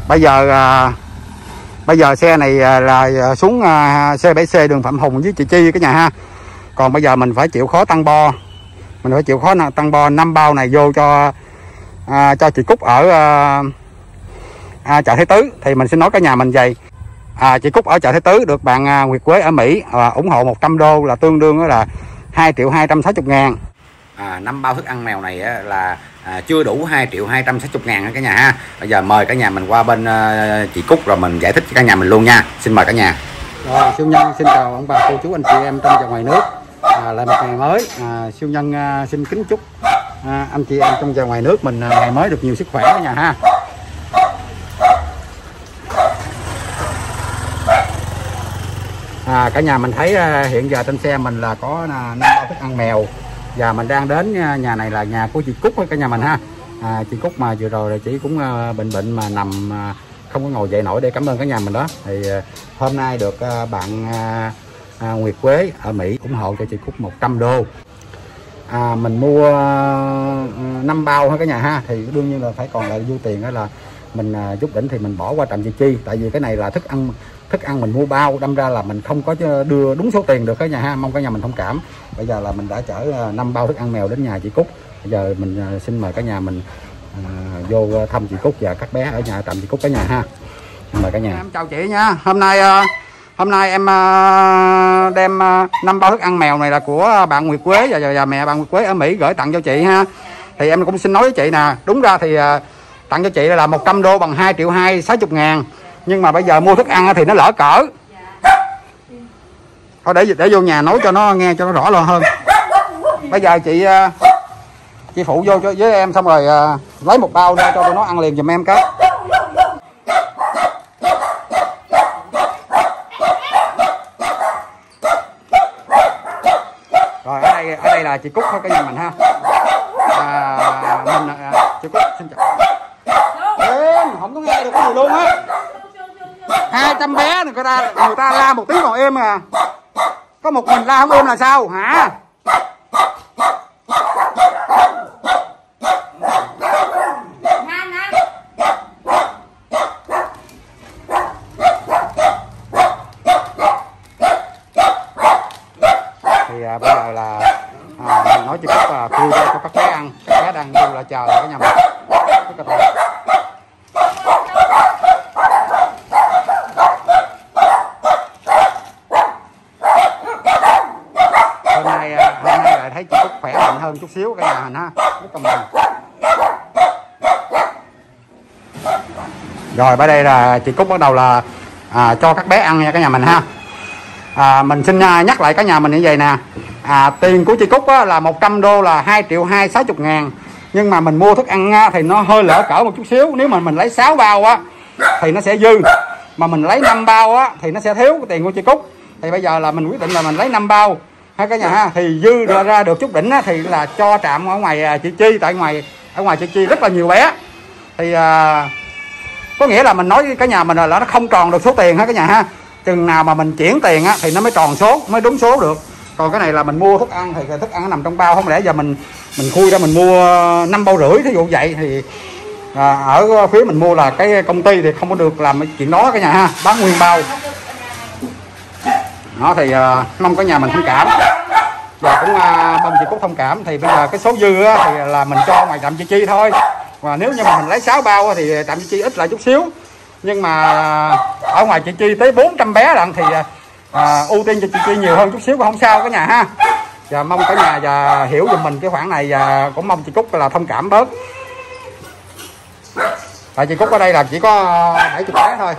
Bây giờ xe này là xuống C7C đường Phạm Hùng với chị Chi cả nhà ha. Còn bây giờ mình phải chịu khó tăng bo. Mình phải chịu khó tăng bo 5 bao này vô cho chị Cúc ở chợ Thế Tứ. Thì mình xin nói cả nhà mình vậy. Chị Cúc ở chợ Thế Tứ được bạn Nguyệt Quế ở Mỹ ủng hộ 100 đô là tương đương là 2.260.000. 5 bao thức ăn mèo này là chưa đủ 2.260.000 cả nhà ha. Bây giờ mời cả nhà mình qua bên chị Cúc rồi mình giải thích cho cả nhà mình luôn nha. Xin mời cả nhà. Rồi, siêu nhân xin chào ông bà cô chú anh chị em trong và ngoài nước. Lại một ngày mới, siêu nhân xin kính chúc anh chị em trong và ngoài nước mình ngày mới được nhiều sức khỏe cả nhà ha. Cả nhà mình thấy hiện giờ trên xe mình là có 5 bao thức ăn mèo. Và mình đang đến nhà này là nhà của chị Cúc với cả nhà mình ha. Chị Cúc mà vừa rồi là chị cũng bệnh mà nằm không có ngồi dậy nổi, để cảm ơn cả nhà mình đó. Thì hôm nay được bạn Nguyệt Quế ở Mỹ ủng hộ cho chị Cúc 100 đô. Mình mua 5 bao thôi cả nhà ha. Thì đương nhiên là phải còn lại dư tiền đó là mình giúp đỉnh thì mình bỏ qua trạm chị Chi. Tại vì cái này là thức ăn mình mua bao, đâm ra là mình không có đưa đúng số tiền được cả nhà ha. Mong cả nhà mình thông cảm. Bây giờ là mình đã chở 5 bao thức ăn mèo đến nhà chị Cúc. Bây giờ mình xin mời cả nhà mình vô thăm chị Cúc và các bé ở nhà trạm chị Cúc cả nhà ha. Mời cả nhà. Em chào chị nha. Hôm nay em đem 5 bao thức ăn mèo này là của bạn Nguyệt Quế và mẹ bạn Nguyệt Quế ở Mỹ gửi tặng cho chị ha. Thì em cũng xin nói với chị nè, đúng ra thì tặng cho chị là 100 đô bằng 2.260.000. Nhưng mà bây giờ mua thức ăn thì nó lỡ cỡ. Thôi để vô nhà nói cho nó nghe cho nó rõ hơn. Bây giờ chị phụ vô với em xong rồi lấy một bao ra cho tụi nó ăn liền giùm em cái. Rồi ở đây là chị Cúc thôi cả nhà mình ha. Chị Cúc xin chào. Em không có nghe được cái gì luôn á. 200 bé người ta la một tiếng còn êm à. Có một mình la không êm là sao hả? Thì bây giờ là mình nói chị Cúc là khui cho các bé ăn. Các bé đang kêu là chờ cả nhà mình. Hôm nay lại thấy chị Cúc khỏe mạnh hơn chút xíu cả nhà mình ha. Rồi bây đây là chị Cúc bắt đầu là cho các bé ăn nha cả nhà mình ha. Mình xin nhắc lại cả nhà mình như vậy nè. Tiền của chị Cúc là 100 đô là 2.260.000. Nhưng mà mình mua thức ăn thì nó hơi lỡ cỡ một chút xíu. Nếu mà mình lấy 6 bao thì nó sẽ dư. Mà mình lấy 5 bao thì nó sẽ thiếu cái tiền của chị Cúc. Thì bây giờ là mình quyết định là mình lấy 5 bao ha cả nhà ha. Thì dư ra được chút đỉnh thì là cho trạm ở ngoài chị Chi. Tại ở ngoài chị Chi rất là nhiều bé. Thì có nghĩa là mình nói với cả nhà mình là nó không tròn được số tiền ha cả nhà ha. Chừng nào mà mình chuyển tiền thì nó mới tròn số, mới đúng số được. Còn cái này là mình mua thức ăn thì thức ăn nó nằm trong bao, không lẽ giờ mình khui ra mình mua 5 bao rưỡi thí dụ vậy thì ở phía mình mua là cái công ty thì không có được làm cái chuyện đó cả nhà ha, bán nguyên bao. Đó thì mong cả nhà mình thông cảm. Và cũng mong chị Cúc thông cảm. Thì bây giờ cái số dư thì là mình cho ngoài trạm chị Chi thôi. Và nếu như mà mình lấy 6 bao thì trạm chị Chi ít lại chút xíu. Nhưng mà ở ngoài chị Chi tới 400 bé lận thì ưu tiên cho chị Chi nhiều hơn chút xíu cũng không sao cả nhà ha. Và mong cả nhà và hiểu giùm mình cái khoản này, và cũng mong chị Cúc là thông cảm bớt. Tại chị Cúc ở đây là chỉ có 70 bé thôi.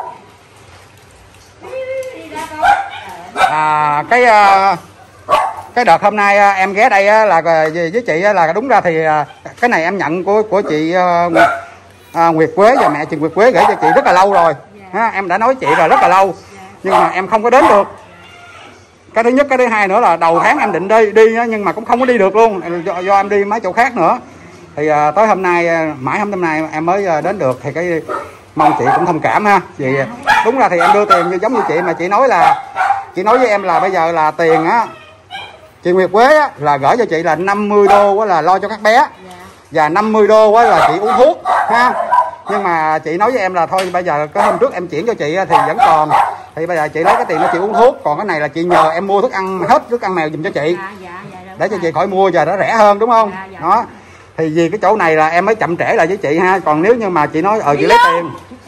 Cái đợt hôm nay em ghé đây là với chị là đúng ra thì cái này em nhận của chị Nguyệt Quế và mẹ chị Nguyệt Quế gửi cho chị rất là lâu rồi ha. Em đã nói chị rồi rất là lâu, nhưng mà em không có đến được. Cái thứ nhất, cái thứ hai nữa là đầu tháng em định đi nhưng mà cũng không có đi được luôn, do em đi mấy chỗ khác nữa. Thì tới hôm nay, mãi hôm nay em mới đến được. Thì cái mong chị cũng thông cảm ha. Vì đúng ra thì em đưa tiền giống như chị, mà chị nói với em là bây giờ là tiền chị Nguyệt Quế là gửi cho chị là 50 đô là lo cho các bé, và 50 đô là chị uống thuốc ha. Nhưng mà chị nói với em là thôi bây giờ cái hôm trước em chuyển cho chị thì vẫn còn, thì bây giờ chị lấy cái tiền đó chị uống thuốc, còn cái này là chị nhờ em mua thức ăn hết, thức ăn mèo giùm cho chị. Để cho chị khỏi mua, giờ nó rẻ hơn đúng không? Đó thì vì cái chỗ này là em mới chậm trễ lại với chị ha, còn nếu như mà chị nói chị lấy tiền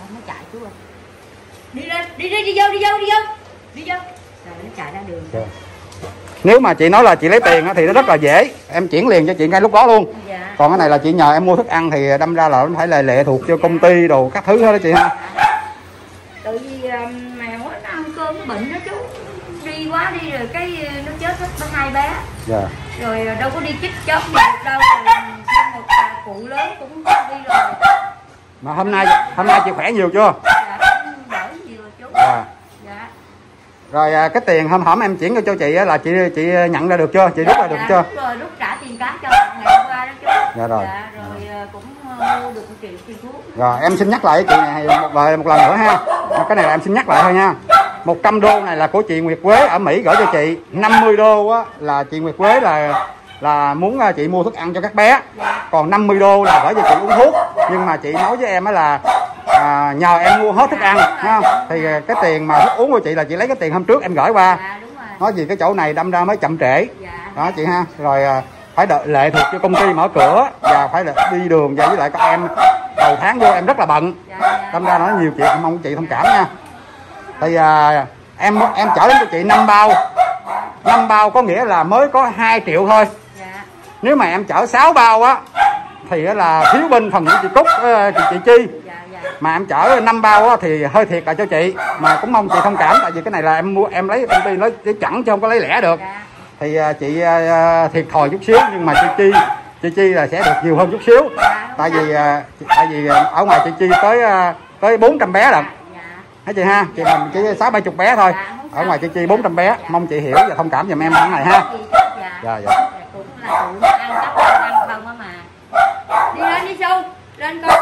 nếu mà chị nói là chị lấy tiền thì nó rất là dễ, em chuyển liền cho chị ngay lúc đó luôn. Còn cái này là chị nhờ em mua thức ăn thì đâm ra là nó phải là lệ thuộc cho công ty đồ các thứ hết đó chị ha. Tại vì mèo nó ăn cơm nó bệnh đó chú, đi quá đi rồi cái nó chết hết 2 bé. Rồi đâu có đi chích chót gì đâu, rồi một cụ lớn cũng đi rồi. Mà hôm nay chị khỏe nhiều chưa? Dạ cũng đỡ nhiều rồi chú. Dạ. Rồi cái tiền hôm hổm em chuyển cho chị là chị nhận ra được chưa? Chị rút ra được chưa? Rồi rút trả tiền cám cho ngày hôm qua đó chú. Dạ rồi. Dạ, rồi cũng mua được 1 triệu tiền thuốc. Rồi em xin nhắc lại với chị này một lần nữa ha. Cái này là em xin nhắc lại thôi nha. 100 đô này là của chị Nguyệt Quế ở Mỹ gửi cho chị. 50 đô á là chị Nguyệt Quế là muốn chị mua thức ăn cho các bé. Còn 50 đô là gửi cho chị uống thuốc. Nhưng mà chị nói với em á là nhờ em mua hết thức ăn ha. Thì cái tiền mà thức uống của chị là chị lấy cái tiền hôm trước em gửi qua. Nói gì cái chỗ này đâm ra mới chậm trễ. Đó chị ha. Rồi phải đợi lệ thuộc cho công ty mở cửa và phải đi đường và với lại các em đầu tháng vô em rất là bận. Đâm ra nói nhiều chuyện, mong chị thông cảm nha. Thì em chở đến cho chị 5 bao. 5 bao có nghĩa là mới có 2 triệu thôi. Nếu mà em chở 6 bao á thì là thiếu bên phần của chị Cúc, chị Chi. Mà em chở 5 bao á thì hơi thiệt là cho chị, mà cũng mong chị thông cảm, tại vì cái này là em lấy công ty nói chẳng chứ không có lấy lẻ được. Thì chị thiệt thòi chút xíu, nhưng mà chị Chi là sẽ được nhiều hơn chút xíu. Tại vì ở ngoài chị Chi tới 400 bé lận. Thấy chị ha, chị mình chỉ 60-70 bé thôi. Ở ngoài chị Chi 400 bé, mong chị hiểu và thông cảm giùm em cái này ha. Dạ. Cũng là tụi nó ăn chắc ăn không á mà. Đi lên đi Su, lên con.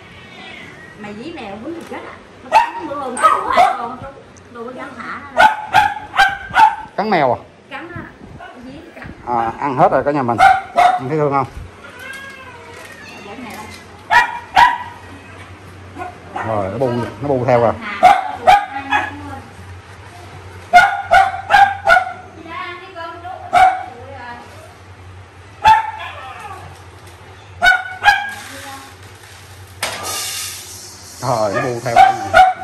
Mày dí mèo muốn gì chết à? Nó cắn bữa hôm cắn hoài con, đồ có dám thả nó. Cắn mèo à? Cắn á, dí cắn. Ăn hết rồi cả nhà mình. Anh thấy thương không? Rồi nó bu theo rồi. Rồi nó bu theo rồi.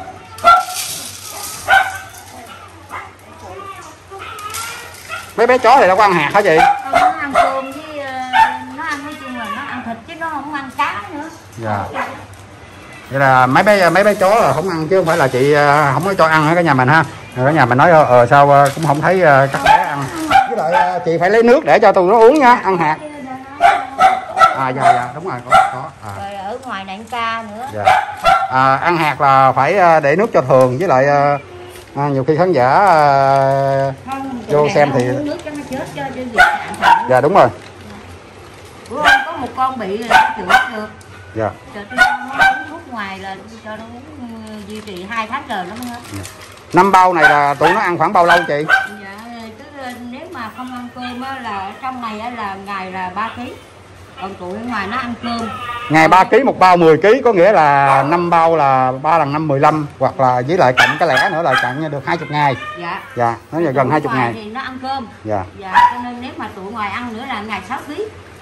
Mấy bé chó thì nó có ăn hạt hả chị? Nó ăn cơm với nó ăn, nói chung là nó ăn thịt chứ nó không ăn cá nữa. Dạ. Vậy là mấy bé chó là không ăn chứ không phải là chị không có cho ăn ở cái nhà mình ha. Rồi cả nhà mình nói sao cũng không thấy các bé ăn. Với lại chị phải lấy nước để cho tụi nó uống nha, ăn hạt. Dạ đúng rồi có. Rồi ở ngoài này ăn ca nữa. Dạ. Ăn hạt là phải để nước cho thường, với lại nhiều khi khán giả vô xem thì uống nước cho nó chết cho dạ đúng rồi. Bữa hôm có một con bị là chữa được. Dạ. Cho nó uống thuốc ngoài là cho nó uống duy trì 2 tháng rồi nó mới hết. 5 bao này là tụi nó ăn khoảng bao lâu chị? Dạ, tức là nếu mà không ăn cơm á, là trong ngày á, là ngày là 3 kg. Còn tụi ở ngoài nó ăn cơm. Ngày 3 kg, một bao 10 kg, có nghĩa là 5 bao là 3 lần 5 15, hoặc là với lại cộng cái lẻ nữa là cộng được 20 ngày. Dạ, nó là gần 20 ngày. Thì nó ăn cơm. Dạ, cho nên nếu mà tụi ngoài ăn nữa là ngày 6 kg.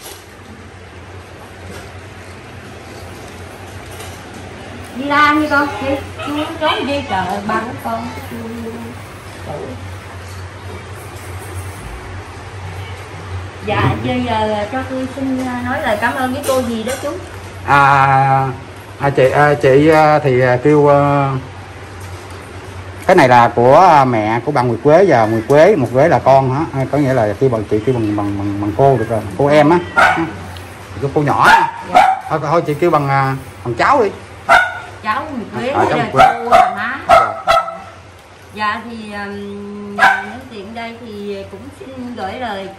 Đi ra đi con, đi, chú trốn đi trời ơi, ba của con. Dạ, bây giờ cho tôi xin nói lời cảm ơn với cô gì đó chú. Chị thì kêu cái này là của mẹ của bà Nguyệt Quế và Nguyệt Quế, một Quế là con hả? Có nghĩa là kêu chị kêu bằng cô được rồi, cô em á, cô nhỏ. Dạ. Thôi chị kêu bằng cháu đi. Cháu Nguyệt Quế, cháu cô là má. Dạ thì nhân tiện đây thì cũng xin gửi lời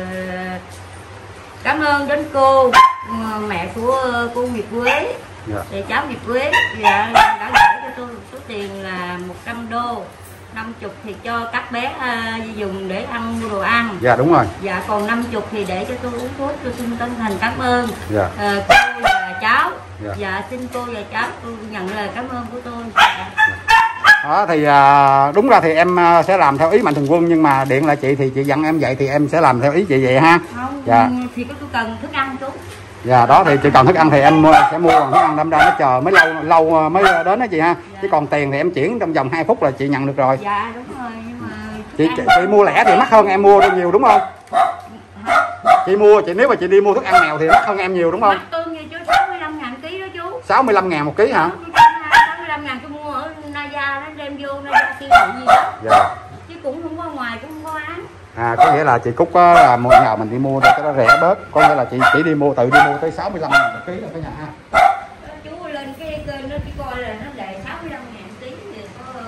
cảm ơn đến cô, mẹ của cô Nguyệt Quế. Thì cháu Nguyệt Quế đã gửi cho tôi một số tiền là 100 đô, 50 thì cho các bé dùng để ăn mua đồ ăn. Dạ đúng rồi. Dạ còn 50 thì để cho tôi uống thuốc, tôi xin chân thành cảm ơn. Dạ. Cô và cháu Dạ xin cô và cháu tôi nhận lời cảm ơn của tôi. Đó thì đúng ra thì em sẽ làm theo ý Mạnh Thường Quân, nhưng mà điện lại chị thì chị dặn em vậy thì em sẽ làm theo ý chị vậy ha. Không, dạ. Thì có tôi cần thức ăn chú. Dạ đó thì chị cần thức ăn thì em sẽ mua thức ăn, đâm ra nó chờ mới lâu mới đến đó chị ha. Chứ còn tiền thì em chuyển trong vòng 2 phút là chị nhận được rồi. Dạ đúng rồi, nhưng mà chị mua lẻ thì mắc hơn em mua nhiều đúng không? Chị nếu mà chị đi mua thức ăn mèo thì mắc hơn em nhiều đúng không? Mắc tôi như chú 65.000 ký đó chú. 65.000 một ký hả? 65.000 tôi mua ở Naja, nó đem vô Naja tiêu thụ gì đó. Dạ. Chứ cũng không có ngoài, cũng không có bán. Có nghĩa là chị Cúc là một ngày mình đi mua để cho nó rẻ bớt, có nghĩa là chị chỉ tự đi mua tới 65.000 một ký là cả nhà ha. Chú lên cái kênh nó chỉ coi là nó đề 65.000 ký thì có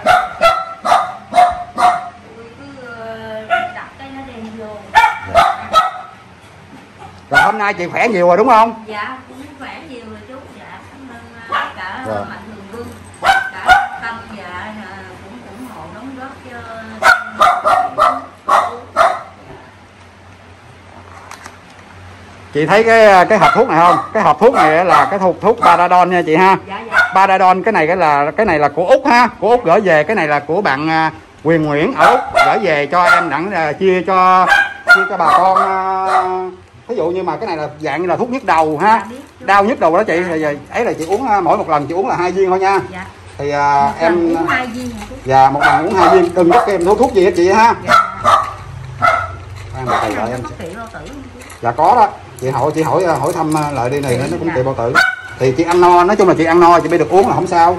tôi cứ đặt cái nó đem vô. Rồi hôm nay chị khỏe nhiều rồi đúng không? Dạ cũng khỏe nhiều rồi chú. Dạ cảm ơn cả Mạnh Thường Quân, cả tâm dạ cũng ủng hộ đóng góp cho. Chị thấy cái hộp thuốc này không? Cái hộp thuốc này là cái thuốc Paradol nha chị ha. Dạ, dạ. Paradol cái này là của Úc ha, của Úc gửi về, cái này là của bạn Quyền Nguyễn ở Úc gửi về cho em đặng chia cho bà con. Ví dụ như mà cái này là dạng như là thuốc nhức đầu ha. Đau nhức đầu đó chị, thì ấy là chị uống mỗi một lần chị uống là 2 viên thôi nha. Dạ. Thì em uống 2 viên. Dạ, một lần uống 2 viên, đừng có kèm thuốc gì hết chị ha. Dạ. Em. Dạ có đó. Chị hỏi thăm lại đi này, nó cũng trị bao tử. Thì chị ăn no, nói chung là chị ăn no chị mới được uống là không sao.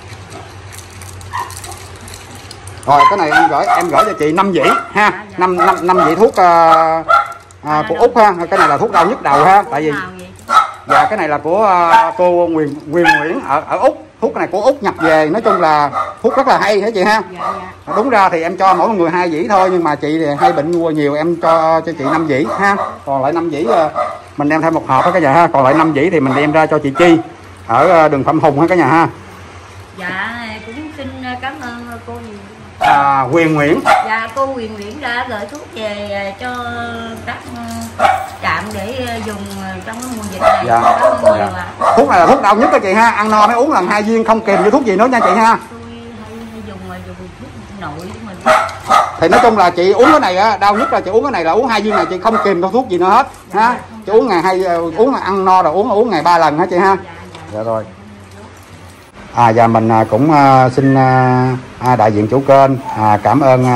Rồi cái này em gửi cho chị 5 dĩ ha. 5 dĩ thuốc của Úc ha. Cái này là thuốc đau nhức đầu ha. Tại vì dạ cái này là của cô Quyền Nguyễn ở Úc. Thuốc này của Úc nhập về, nói chung là thuốc rất là hay hả chị ha. Đúng ra thì em cho mỗi người 2 dĩ thôi, nhưng mà chị thì hay bệnh mua nhiều em cho chị 5 dĩ ha. Còn lại 5 dĩ mình đem theo một hộp đó cả nhà ha. Còn lại 5 dĩ thì mình đem ra cho chị Chi ở đường Phạm Hùng ha cả nhà ha. Dạ cũng xin cảm ơn cô Quyền Nguyễn. Dạ cô Quyền Nguyễn đã gửi thuốc về cho các trạm để dùng trong cái mùa dịch này. Dạ. Thuốc này là thuốc đau nhức đó chị ha, ăn no mới uống lần 2 viên không kèm với thuốc gì nữa nha chị ha. Tôi hay dùng thuốc nội của mình. Thì nói chung là chị uống cái này á, đau nhức là chị uống cái này là uống 2 viên này, chị không kèm thuốc gì nữa hết ha. Chị uống ngày 2 uống là ăn no rồi uống ngày 3 lần hả chị ha. Dạ rồi. Và mình cũng xin đại diện chủ kênh cảm ơn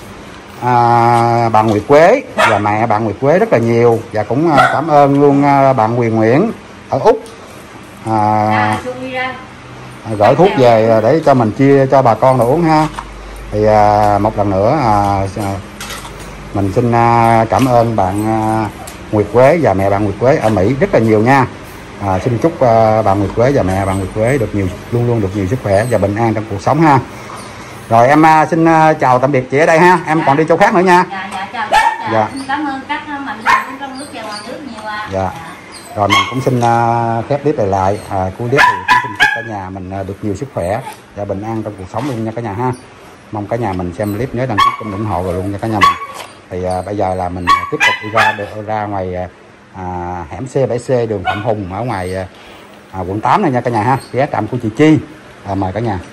bà Nguyệt Quế và mẹ bạn Nguyệt Quế rất là nhiều, và cũng cảm ơn luôn bạn Quyền Nguyễn ở Úc gửi thuốc về để cho mình chia cho bà con đồ uống ha. Thì một lần nữa mình xin cảm ơn bạn Nguyệt Quế và mẹ bạn Nguyệt Quế ở Mỹ rất là nhiều nha. Xin chúc bà Nguyệt Quế và mẹ bà Nguyệt Quế luôn luôn được nhiều sức khỏe và bình an trong cuộc sống ha. Rồi em xin chào tạm biệt chị ở đây ha. Em còn đi chỗ khác nữa nha. Chào. Dạ. Xin cảm ơn các mạnh thường trong nước và ngoài nước nhiều ạ. Dạ. Rồi mình cũng xin khép clip lại. Cuối clip thì cũng xin chúc cả nhà mình được nhiều sức khỏe và bình an trong cuộc sống luôn nha cả nhà ha. Mong cả nhà mình xem clip nhớ đăng ký kênh ủng hộ rồi luôn nha cả nhà mình. Thì bây giờ là mình tiếp tục đi ra ngoài hẻm C7C đường Phạm Hùng ở ngoài quận 8 này nha cả nhà ha, ghé trạm của chị Chi. Mời cả nhà.